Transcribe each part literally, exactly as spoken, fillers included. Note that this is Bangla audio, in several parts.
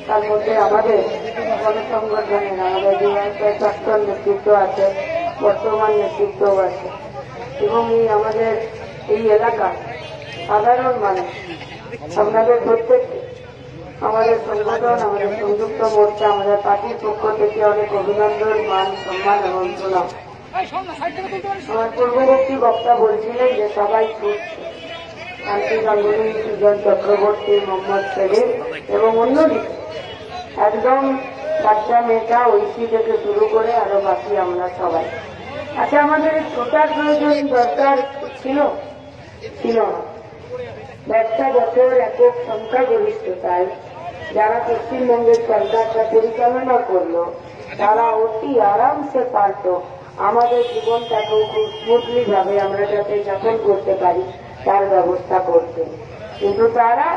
তার মধ্যে আমাদের গণসংগঠনের আমাদের ডিওয়াইফাই প্রাক্তন নেতৃত্ব আছে, বর্তমান নেতৃত্বও আছে, এবং এই আমাদের এই এলাকার সাধারণ মানুষ আপনাদের প্রত্যেককে আমাদের সংগঠন, আমাদের সংযুক্ত মোর্চা, আমাদের পার্টির পক্ষ থেকে অনেক অভিনন্দন, মান, সম্মান এবং প্রণাম। আমার পূর্ববর্তী বক্তা বলছিলেন যে সবাই ছুটছে, শান্তি গাঙ্গুলি, সুজন চক্রবর্তী, মোহাম্মদ সেলিম এবং অন্যদিকে একদম বাচ্চা মেয়েটা ঐশী থেকে শুরু করে আরো বাকি আমরা সবাই। আচ্ছা, আমাদের ছোটার প্রয়োজন দরকার ছিল ছিল না। ব্যবসা বছর একক সংখ্যাগরিষ্ঠতায় যারা পশ্চিমবঙ্গের সরকারটা পরিচালনা করলো তারা অতি আরামসে পারত আমাদের জীবনটাকেও খুব স্মুথলি ভাবে আমরা যাতে যাপন করতে পারি তার ব্যবস্থা করতে, কিন্তু তারা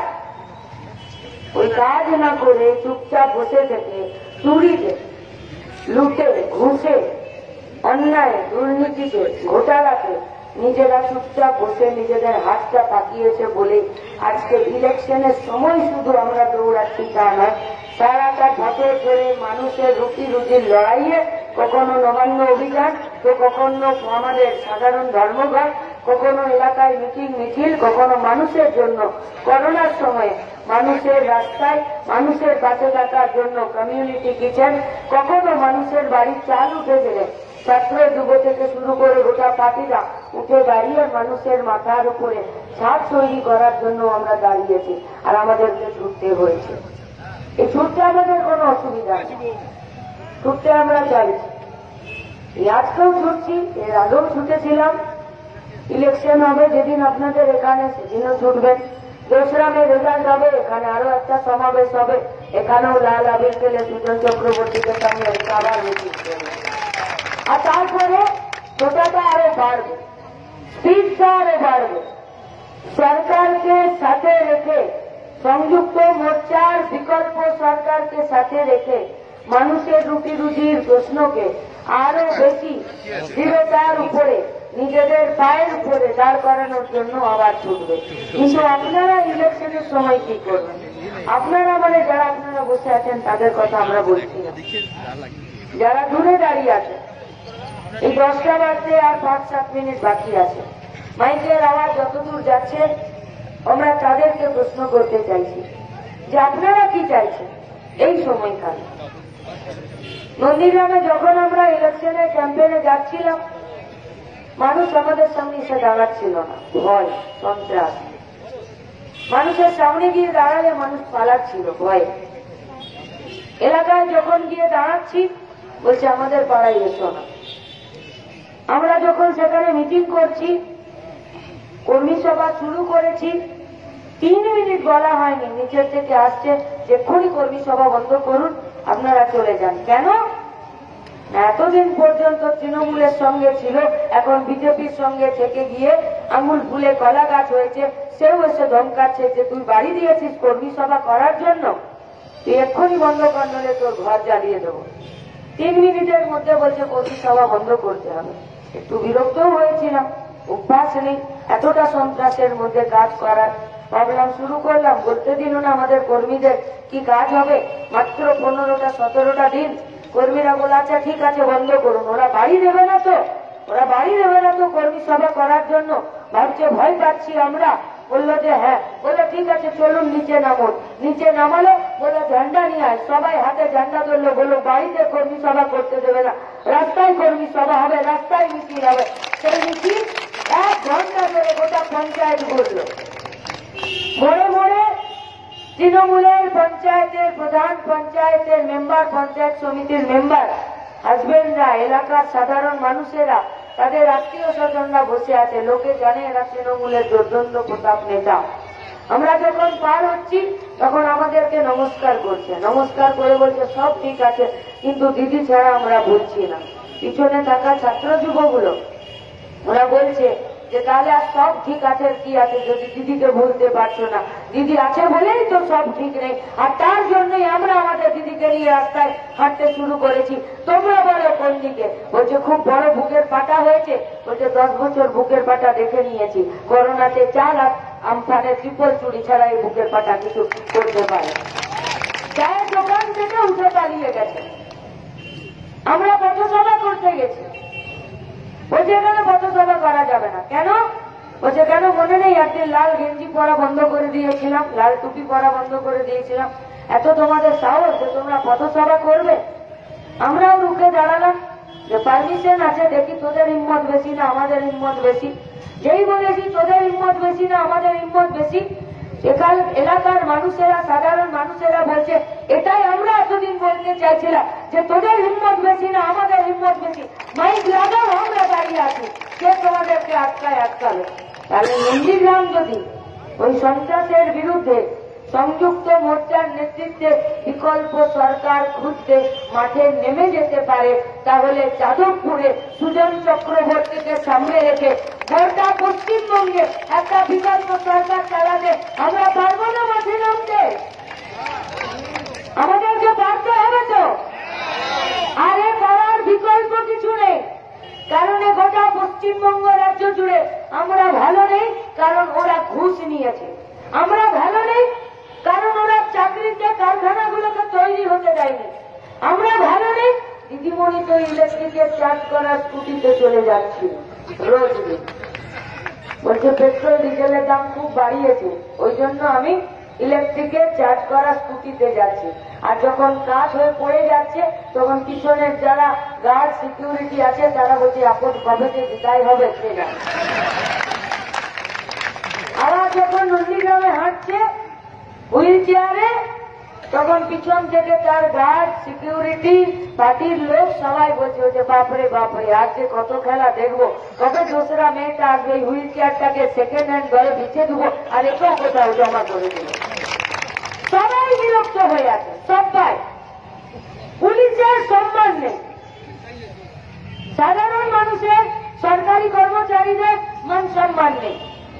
ওই কাজ না করে চুপচাপ বসে থেকে চুরিতে, লুটে, ঘুষে, অন্যায়, দুর্নীতিতে, ঘোটালাতে নিজেরা চুপচাপ বসে নিজেদের হাতটা পাকিয়েছে বলে আজকে ইলেকশনের সময় শুধু আমরা দৌড়াচ্ছি তা নয়, সারাটা বছর ধরে মানুষের রুটি রুটির লড়াইয়ে কখনো নবান্ন অভিযান, তো কখনো আমাদের সাধারণ ধর্মঘট, কখনো এলাকায় মিটিং মিছিল, কখনো মানুষের জন্য করোনার সময় মানুষের রাস্তায় মানুষের পাশে থাকার জন্য কমিউনিটি কিচেন, কখনো মানুষের বাড়ির চাল উঠে গেলে ছাত্র যুব থেকে শুরু করে গোটা পার্টিরা উঠে দাঁড়িয়ে মানুষের মাথার উপরে ছাদ তৈরি করার জন্য আমরা দাঁড়িয়েছি, আর আমাদেরকে ছুটতে হয়েছে। এই ছুটতে আমাদের কোনো অসুবিধা নেই, ছুটতে আমরা চাইছি, আজকেও ছুটছি, এর আগেও ছুটেছিলাম। ইলেকশন হবে যেদিন আপনাদের এখানে, সেদিনও ছুটবেন। দোসরা মে রেজাল্ট হবে, এখানে আরো একটা সমাবেশ হবে, এখানেও লাল আবির খেলে সুজন চক্রবর্তীকে সামনে আবার মিছিল করবে, আর তারপরে ছোটাটা আরো বাড়বে, স্পিডটা আরো বাড়বে। সরকারকে সাথে রেখে, সংযুক্ত মোর্চার বিকল্প সরকারকে সাথে রেখে মানুষের রুটি রুজির প্রশ্নকে আরো বেশি দৃঢ়তার উপরে নিজেদের পায়ের উপরে দাঁড় করানোর জন্য আবার ছুটবে। কিন্তু আপনারা ইলেকশনের সময় কি করবেন? আপনারা মানে যারা আপনারা বসে আছেন তাদের কথা আমরা বলছি না, যারা দূরে দাঁড়িয়ে আছেন, এই দশটা বাজতে আর পাঁচ সাত মিনিট বাকি আছে, মাইকের আওয়াজ যতদূর যাচ্ছে আমরা তাদেরকে প্রশ্ন করতে চাইছি যে আপনারা কি চাইছেন এই সময়কালে। নন্দীগ্রামে যখন আমরা ইলেকশনের ক্যাম্পেইনে যাচ্ছিলাম, মানুষ আমাদের সামনে এসে দাঁড়াচ্ছিল না, ভয়, সন্ত্রাস। মানুষের সামনে গিয়ে দাঁড়ালে মানুষ পালাচ্ছিল ভয়ে। এলাকায় যখন গিয়ে দাঁড়াচ্ছি বলছে আমাদের পাড়ায় এসো না। আমরা যখন সেখানে মিটিং করছি, কর্মী সভা শুরু করেছি, তিন মিনিট বলা হয়নি, নিচের থেকে আসছে যে এক্ষুনি কর্মী সভা বন্ধ করুন, আপনারা চলে যান। কেন? এতদিন পর্যন্ত তৃণমূলের সঙ্গে ছিল, এখন বিজেপির সঙ্গে থেকে গিয়ে আঙুল ফুলে কলা গাছ হয়েছে, সেও এসে ধমকাচ্ছে যে তুই বাড়ি দিয়েছিস কর্মী সভা করার জন্য, তুই এক্ষুনি বন্ধ কর নলে তোর ঘর জ্বালিয়ে দেবো। তিন মিনিটের মধ্যে বলছে কর্মী সভা বন্ধ করতে হবে। একটু বিরক্তও হয়েছিলাম, অভ্যাস নেই এতটা সন্ত্রাসের মধ্যে কাজ করার। ভাবলাম শুরু করলাম, বলতে দিন না আমাদের কর্মীদের কি কাজ হবে, মাত্র পনেরোটা সতেরোটা দিন। কর্মীরা বলে আচ্ছা ঠিক আছে বন্ধ করুন। ওরা বাড়ি দেবে না তো, ওরা বাড়ি দেবে না তো কর্মী সভা করার জন্য, ভাবছে ভয় পাচ্ছি আমরা। বললো যে হ্যাঁ, বলে ঠিক আছে চলুন নিচে নামুন। নিচে নামালো, বলে ঝান্ডা নিয়ে আয়, সবাই হাতে ঝান্ডা ধরলো, বললো বাড়িতে কর্মী সভা করতে দেবে না, রাস্তায় কর্মী সভা হবে, রাস্তায় মিছিল হবে। সেই মিছিল এক ঘন্টা ধরে গোটা পঞ্চায়েত ঘুরলো। মোড়ে মোড়ে তৃণমূলের পঞ্চায়েতের প্রধান, পঞ্চায়েতের মেম্বার, পঞ্চায়েত সমিতির মেম্বার, হাজবেন্ডরা, এলাকার সাধারণ মানুষেরা, তাদের আত্মীয় স্বজনরা বসে আছে। লোকে জানে এরা তৃণমূলের দুর্দণ্ড প্রতাপ নেতা। আমরা যখন পার হচ্ছি তখন আমাদেরকে নমস্কার করছে, নমস্কার করে বলছে সব ঠিক আছে, কিন্তু দিদি ছাড়া আমরা বলছি না। পিছনে থাকা ছাত্র যুবগুলো ওরা বলছে যে তাহলে আর সব ঠিক আছে কি আছে যদি দিদিকে ভুলতে পারছো না, দিদি আছে বলেই তো সব ঠিক নেই, আর তার জন্যই আমরা আমাদের দিদিকে নিয়ে রাস্তায় হাঁটতে শুরু করেছি। তোমরা বলো কোন দিকে? বলছে খুব বড় বুকের পাটা হয়েছে। বলছে দশ বছর বুকের পাটা দেখে নিয়েছি, করোনাতে চার লাখ আমফানে ট্রিপল চুরি ছাড়া এই বুকের পাটা কিছু করতে পারে। চায়ের উঠে পালিয়ে গেছে। আমরা পথসভা করতে গেছি, বলছে এখানে পথসভা করা যাবে না। কেন? বলছে কেন মনে নেই একদিন লাল গেঞ্জি পরা বন্ধ করে দিয়েছিলাম, লাল টুপি পরা বন্ধ করে দিয়েছিলাম, এত তোমাদের সাহস যে তোমরা পথসভা করবে? আমরাও রুখে দাঁড়ালাম যে পারমিশন আছে, দেখি তোদের হিম্মত বেশি না আমাদের হিম্মত বেশি। যেই বলেছি তোদের হিম্মত বেশি না আমাদের হিম্মত বেশি, এখান এলাকার মানুষেরা, সাধারণ মানুষেরা বলছে এটাই আমরা এতদিন বলতে চাইছিলাম যে তোদের হিম্মত বেশি না আমাদের হিম্মত বেশি, মাইক লাগাও আমরা দাঁড়িয়ে আছি, কে তোমাদেরকে আটকায় আটকাবে? তাহলে নন্দীগ্রাম যদি ওই সন্ত্রাসের বিরুদ্ধে সংযুক্ত মোর্চার নেতৃত্বে বিকল্প সরকার খুঁজতে মাঠে নেমে যেতে পারে, তাহলে যাদবপুরে সুজন চক্রবর্তীকে সামনে রেখে গোটা পশ্চিমবঙ্গে একটা বিকল্প সরকার চালাতে আমরা পারবো না মাঠে নামতে? আমাদেরকে পারতে হবে তো। আরে পারার বিকল্প কিছু নেই, কারণ গোটা পশ্চিমবঙ্গ রাজ্য জুড়ে আমরা ভালো নেই, কারণ ওরা ঘুষ নিয়েছে। আমরা ভালো নেই কারণ ওরা চাকরিতে কারখানাগুলোকে তৈরি হতে দেয়নি। আমরা ভালো নেই, দিদিমণি তো ইলেকট্রিকের চার্জ করা স্কুটিতে চলে যাচ্ছি রোজ দিন, বলছে পেট্রোল ডিজেলের দাম খুব বাড়িয়েছে, ওই জন্য আমি ইলেকট্রিকের চার্জ করা স্কুটিতে যাচ্ছি। আর যখন কাজ হয়ে পড়ে যাচ্ছে তখন পিছনের যারা গার্ড সিকিউরিটি আছে তারা বলছে আপদ কবে যে বিদায় হবে সে না। আবার যখন নন্দীগ্রামে হাঁটছে হুইল চেয়ারে, তখন পিছন থেকে তার গার্ড সিকিউরিটি পার্টির লোক সবাই বলছে যে বাপরে বাপরে আজ যে কত খেলা দেখবো, কবে দোসরা মেয়েটা আসবে হুইল চেয়ারটাকে সেকেন্ড হ্যান্ড ঘরে বিছে দেবো আর এটাও কোথাও জমা করে দেবো। সবাই বিরক্ত হয়ে আছে, সবাই। পুলিশের সম্মান নেই, সাধারণ মানুষের, সরকারি কর্মচারীদের মান সম্মান নেই।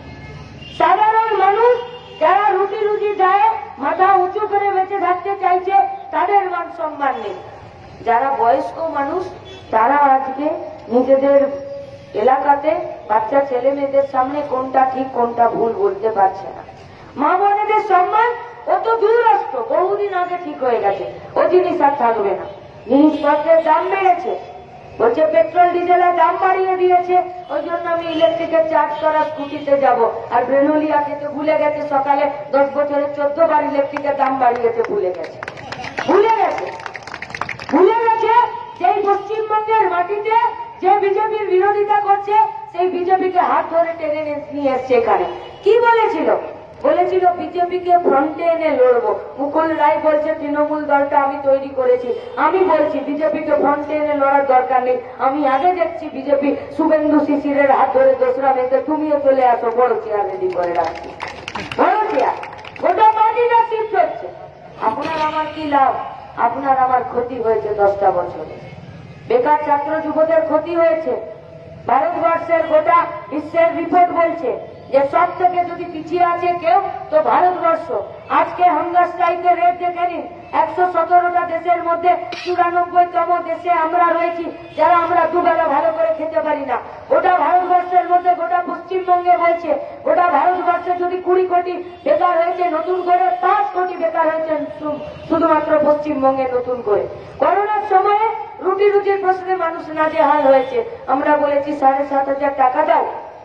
সাধারণ মানুষ যারা রুটি রুজি দেয়, মাথা উঁচু করে বেঁচে থাকতে চাইছে, তাদের মান সম্মান নেই। যারা বয়স্ক মানুষ তারা আজকে নিজেদের এলাকাতে বাচ্চা ছেলে মেয়েদের সামনে কোনটা ঠিক কোনটা ভুল বলতে পারছে না। মা বোনেদের সম্মান ও তো দূরস্থ, বহুদিন আগে ঠিক হয়ে গেছে, ও জিনিস আর থাকবে না। জিনিসপত্রের দাম বেড়েছে, বলছে পেট্রোল ডিজেলের দাম বাড়িয়ে দিয়েছে, ওই জন্য আমি ইলেকট্রিকের চার্জ করা স্কুটিতে যাব। আর ব্রেনোলিয়া খেতে ভুলে গেছে, সকালে দশ বছরে চোদ্দ বার ইলেকট্রিকের দাম বাড়িয়েছে, ভুলে গেছে ভুলে গেছে ভুলে গেছে সেই পশ্চিমবঙ্গের মাটিতে যে বিজেপির বিরোধিতা করছে সেই বিজেপিকে হাত ধরে টেনে নিয়ে এসছে এখানে। কি বলেছিল? বলেছিল বিজেপিকে ফ্রন্টে এনে লড়বো। মুকুল রায় বলছে তৃণমূল দলটা আমি তৈরি করেছি। আমি বলছি বিজেপিকে ফ্রন্টে এনে লড়ার দরকার নেই, আমি আগে দেখছি বিজেপি শুভেন্দু শিশিরের হাত ধরে দোসরা মেয়েতে তুমিও চলে আসো, বড় চেয়ার রেডি করে রাখছি, বড় চেয়ার। গোটা পার্টিটা শিফট হচ্ছে। আপনার আমার কি লাভ? আপনার আমার ক্ষতি হয়েছে দশটা বছরে, বেকার ছাত্র যুবদের ক্ষতি হয়েছে। ভারতবর্ষের গোটা বিশ্বের রিপোর্ট বলছে যে সব থেকে যদি পিছিয়ে আছে কেউ তো ভারতবর্ষ। আজকে হাঙ্গার স্ট্রাইকের রেট দেখে নিন, একশো সতেরোটা দেশের মধ্যে চুরানব্বইতম দেশে আমরা রয়েছি, যারা আমরা দুবেলা ভালো করে খেতে পারি না। গোটা ভারতবর্ষের মধ্যে গোটা পশ্চিমবঙ্গে বলছে গোটা ভারতবর্ষে যদি কুড়ি কোটি বেকার হয়েছে, নতুন করে পাঁচ কোটি বেকার হয়েছে শুধুমাত্র পশ্চিমবঙ্গে নতুন করে। করোনার সময়ে রুটি রুটির প্রশ্নে মানুষ নাজেহাল হয়েছে। আমরা বলেছি সাড়ে সাত হাজার টাকা দাও,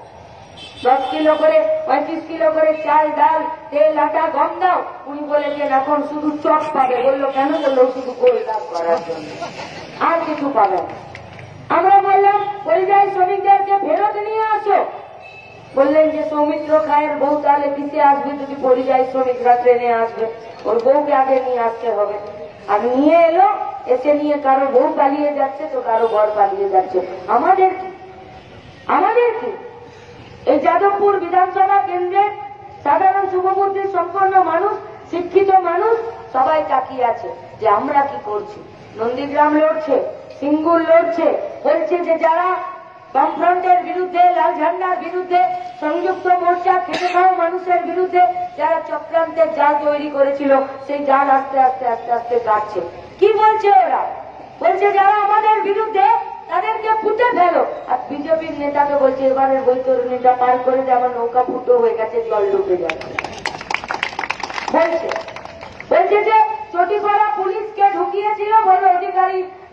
দশ কিলো করে পঁয়ত্রিশ কিলো করে চাল ডাল তেল আটা গম দাও। উনি বলেছেন এখন শুধু চপ পাবে। বললো কেন? বললো শুধু গোল দাগ করার জন্য, আর কিছু পাবে না। আমরা বললাম পরিযায়ী শ্রমিকদেরকে ফেরত নিয়ে আসো। বললেন যে সৌমিত্র খায়ের বউ তাহলে কিসে আসবে যদি পরিযায়ী শ্রমিকরা ট্রেনে আসবে? ওর বউকে আগে নিয়ে আসতে হবে। আর নিয়ে এলো, এসে নিয়ে কারো বউ পালিয়ে যাচ্ছে তো কারো ঘর পালিয়ে যাচ্ছে। আমাদের কি? আমাদের কি? এই যাদবপুর বিধানসভা কেন্দ্রের সাধারণ শুভবুদ্ধি সম্পন্ন মানুষ, শিক্ষিত মানুষ সবাই তাকিয়ে আছে যে আমরা কি করছি। নন্দীগ্রাম লড়ছে, সিঙ্গুর লড়ছে, বলছে যে যারা বামফ্রন্টের বিরুদ্ধে, লাল ঝান্ডার বিরুদ্ধে, সংযুক্ত মোর্চা খেটে খাওয়া মানুষের বিরুদ্ধে যারা চক্রান্তের জাল তৈরি করেছিল সেই জাল আস্তে আস্তে আস্তে আস্তে কাটছে। কি বলছে ওরা? বলছে যারা আমাদের বিরুদ্ধে তাদেরকে পুঁতে ফেলো। আর বিজেপির নেতাকে বলছে এবারের বৈতরণীটা পার করে যে আমার নৌকা ফুটো হয়ে গেছে, জল ডুবে যাচ্ছে। বলছে বলছে যে চটিপাড়া পুলিশকে ঢুকে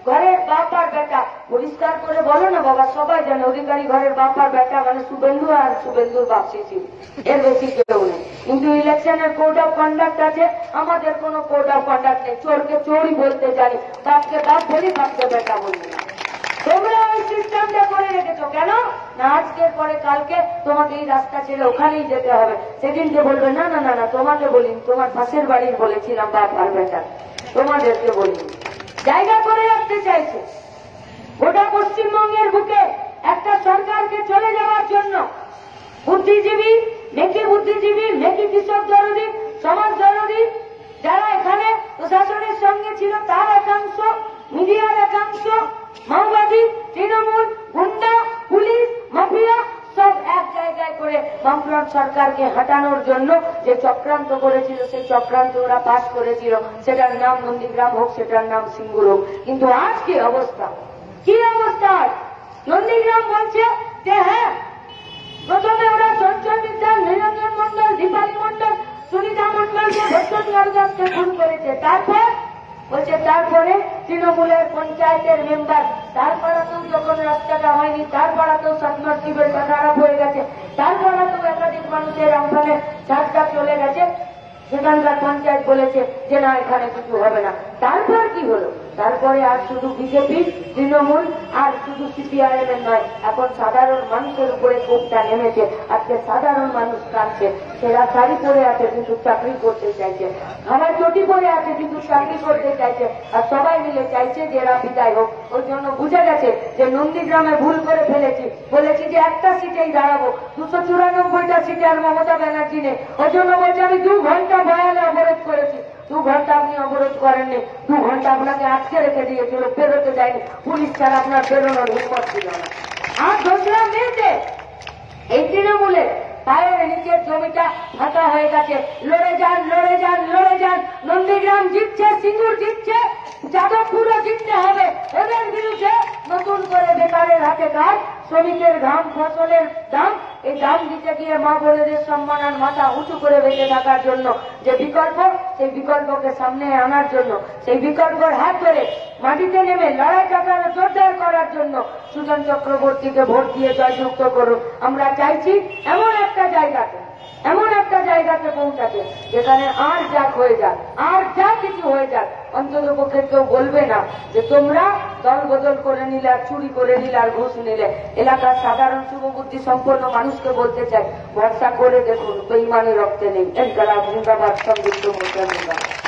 ঘরের বাপ আর বেটা, পরিষ্কার করে বলো না বাবা, সবাই জানে অধিকারী ঘরের বাপ আর বেটা মানে শুভেন্দু আর শুভেন্দুর বাপ শিশির, এর বেশি কেউ নেই। কিন্তু ইলেকশনের কোড অফ কন্ডাক্ট আছে, আমাদের কোনো কোড অফ কন্ডাক্ট নেই। চোরকে চোরই বলতে জানি, বাপকে বাপ বলি, বাপকে বেটা বলি না। তোমরা ওই সিস্টেমটা করে রেখেছো কেন না? আজকের পরে কালকে তোমাকে এই রাস্তা ছেড়ে ওখানেই যেতে হবে, সেদিনকে বলবে না না না না তোমাকে বলিনি, তোমার পাশের বাড়ির বলেছিলাম বাপ আর বেটা, তোমাদেরকে বলিনি। জায়গা করে রাখতে চাইছে গোটা পশ্চিমবঙ্গের বুকে একটা সরকারকে চলে যাওয়ার জন্য। বুদ্ধিজীবী, মেকি বুদ্ধিজীবী, মেকি কৃষক দরদী, সমাজ দরদী যারা এখানে প্রশাসনের সঙ্গে ছিল তার একাংশ, মিডিয়ার একাংশ, মাওবাদী, তৃণমূল, গুন্ডা, পুলিশ, মাফিয়া সব এক জায়গায় করে বামফ্রন্ট সরকারকে হাঁটানোর জন্য যে চক্রান্ত করেছিল, সেই চক্রান্ত ওরা পাশ করেছিল। সেটার নাম নন্দীগ্রাম হোক, সেটার নাম সিঙ্গুর হোক। কিন্তু আজ কি অবস্থা, কি অবস্থা? নন্দীগ্রাম বলছে যে হ্যাঁ, প্রথমে ওরা চঞ্চল মিত্র, নিরঞ্জন মন্ডল, দীপালী মন্ডল, সুনিতা মন্ডলকে ভট্টাচার্যকে খুন করেছে। তারপর বলছে তারপরে তৃণমূলের পঞ্চায়েতের মেম্বার, তার পাড়াতেও যখন রাস্তাটা হয়নি, তার পাড়াতেও সাবমার্সিবলটা খারাপ হয়ে গেছে, তার পাড়াতেও একাধিক মানুষের আমফানে ছাদটা চলে গেছে, সেখানকার পঞ্চায়েত বলেছে যে না এখানে কিছু হবে না। তারপর কি হলো? তারপরে আর শুধু বিজেপি, তৃণমূল আর শুধু সিপিআইএম এর নয়, এখন সাধারণ মানুষের উপরে ক্ষোভটা নেমেছে। আজকে সাধারণ মানুষ কাঁদছে, সেরা শাড়ি পরে আছে কিন্তু চাকরি করতে চাইছে, খাবার চটি পরে আছে কিন্তু চাকরি করতে চাইছে, আর সবাই মিলে চাইছে যে এরা বিদায় হোক। ওই জন্য বুঝে গেছে যে নন্দীগ্রামে ভুল করে ফেলেছি, বলেছি যে একটা সিটেই দাঁড়াবো, দুশো চুরানব্বইটা সিটে আর মমতা ব্যানার্জি নেই। ওই জন্য বলছে আমি দু ঘন্টা বয়ালে অবরোধ করেছি। দু ঘন্টা আপনি অবরোধ করেননি, দু ঘন্টা আপনাকে আটকে রেখে দিয়েছিল, বেরোতে যায়নি, পুলিশ ছাড়া আপনার বেরোনোর হিম্মত ছিল না। আর দোসরা মেয়েতে এই তৃণমূলের পায়ের নিচের জমিটা ফাঁকা হয়ে গেছে। লড়ে যান, লড়ে যান, লড়ে যান। নন্দীগ্রাম জিতছে, সিঙ্গুর জিতছে, যাদবপুরও জিততে হবে। এদের বিরুদ্ধে নতুন করে বেকারের হাতে কাজ, শ্রমিকের ঘাম, ফসলের দাম, এই দাম দিতে গিয়ে মা বোনেদের সম্মান আর মাথা উঁচু করে বেঁচে থাকার জন্য যে বিকল্প, সেই বিকল্পকে সামনে আনার জন্য, সেই বিকল্পের হাত ধরে মাটিতে নেমে লড়াইটাকে জোরদার করার জন্য সুজন চক্রবর্তীকে ভোট দিয়ে জয়যুক্ত করুন। আমরা চাইছি এমন একটা জায়গাতে, এমন একটা জায়গাতে পৌঁছাতে যেখানে আর যা হয়ে যাক, আর যা কিছু হয়ে যাক, অন্তত পক্ষে কেউ বলবে না যে তোমরা দল বদল করে নিলে, আর চুরি করে নিলে, আর ঘুষ নিলে। এলাকার সাধারণ শুভবুদ্ধি সম্পন্ন মানুষকে বলতে চাই, ভরসা করে দেখুন বেঈমানি রক্তে নেই। এনকালাব জিন্দাবাদ, সংযুক্ত মোর্চা জিন্দাবাদ।